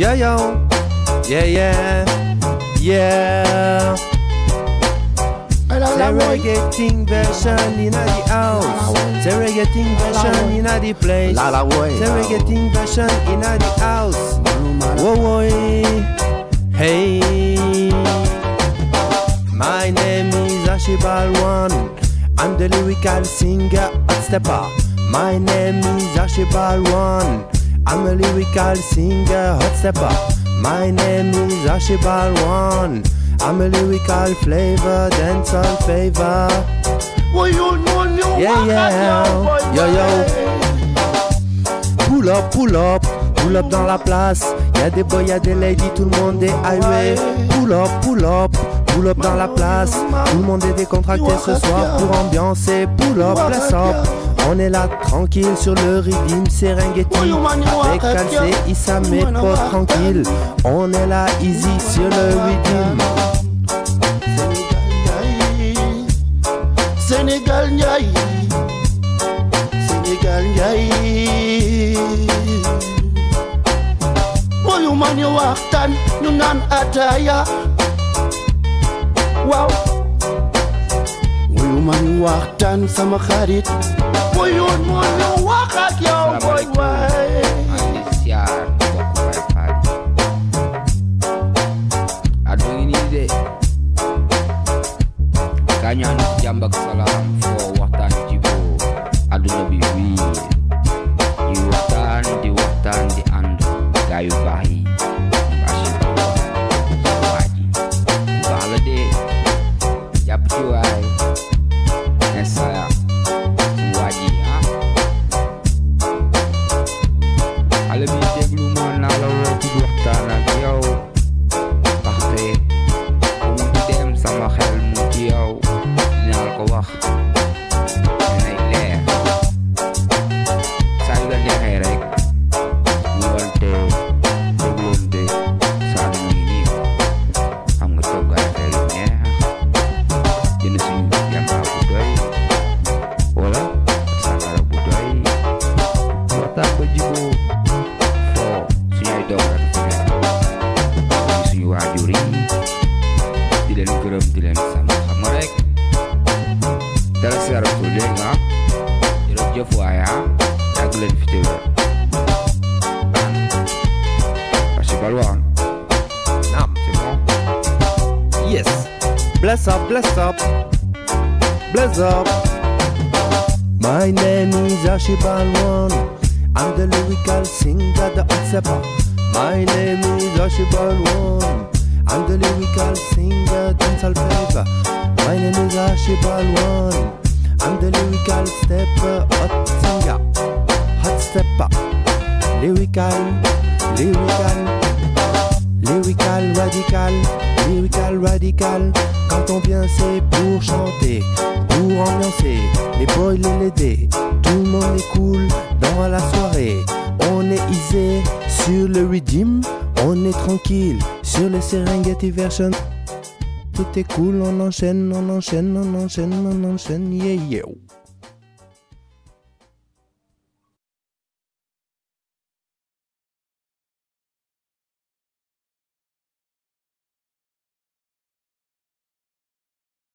Yo yo, yeah yeah, yeah. The reggae version in the house. The reggae version in the place. The reggae version in the house. Whoa whoa, hey. My name is Ashibal One. I'm the lyrical singer Hot Stepper. My name is Ashibal One. I'm a lyrical singer Hot Stepper. My name is Ashibal One. I'm a lyrical flavor, dancehall favor. Yeah, yeah, yo, yo. Pull up dans la place. Y'a des boys, y'a des ladies, tout le monde est highway. Pull up dans la place. Tout le monde est décontracté ce soir pour ambiancer. Pull up, bless up. On est là tranquille sur le rythme Serengeti. Avec Calcé, Issa, mes potes tranquilles. On est là easy sur le rythme. Sénégal Ndiaye, Sénégal Ndiaye. Woyu man ñu waxtaan ñu naan ataaya. Waaw. Woyu man ñu waxtaan sama xarit. Woyu man ñu wax ak yow boy waay. Siar bokk fay faali. Adu ini de. Kañaan jàmm ak salaam foo waxtaan jiboo àdduna bi wii ñuy waxtaan di ànd gaa yu baax yi waa ji baax la de jàpp ci waay insaya su waa ji xale bi déglu ma naa la woo ci waxtaan ak yow ndaxte ku mu di dem sama xel mu ci yow dinaa ko wax nay leer saa yu la neexee rek ñu wante dégloonte saa du ngi nii xam nga togg ay xel yu neex jënd suñu yambaa bu doy wala sàngara bu doy waxtaan ko jiboo foo suñu ay doom rek fi nekk suñu waajur yi di leen gërëm di leen sant xam nga rek dara si aratu léegi nga jërëjëf waaye yàgg leen fi teew Ashibal One. Naam, c'est bon. Yes. Bless up, bless up, bless up. My name is Ashibal One. I'm the lyrical singer, the Hot Stepper. My name is Ashibal One. I'm the lyrical singer, dancehall flavor. My name is Ashibal One. I'm the lyrical stepper, hot singer, hot stepper. Lyrical, radical. Quand on vient, c'est pour chanter, pour ambiancer. Les boys, les ladies, tout le monde est cool dans la soirée. On est easy sur le rhythm, on est tranquille sur le Serengeti version. Tout est cool, on enchaîne, yeah, yeah.